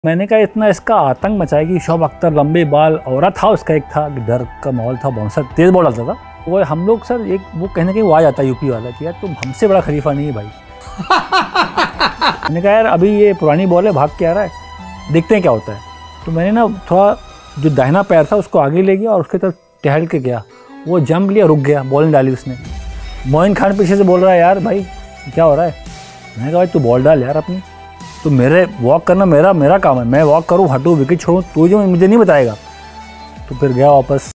मैंने कहा इतना इसका आतंक मचाया कि शोएब अख्तर लंबे बाल, औरत था उसका, एक था, डर का माहौल था, बाउंसर तेज बॉल डालता था। वो हम लोग सर एक वो कहने के वो आ जाता है यूपी वाला कि यार तुम हमसे बड़ा खलीफा नहीं है भाई। मैंने कहा यार अभी ये पुरानी बॉल है, भाग के आ रहा है, देखते हैं क्या होता है। तो मैंने ना थोड़ा जो दाहिना पैर था उसको आगे ले गया और उसके तरफ टहल के गया, वो जंप लिया, रुक गया, बॉल नहीं डाली उसने। मोइन खान पीछे से बोल रहा है यार भाई क्या हो रहा है। मैंने कहा भाई तू बॉल डाल यार अपनी, तो मेरे वॉक करना मेरा काम है, मैं वॉक करूँ, हटूँ, विकेट छोड़ूँ, तू जो मुझे नहीं बताएगा। तो फिर गया वापस।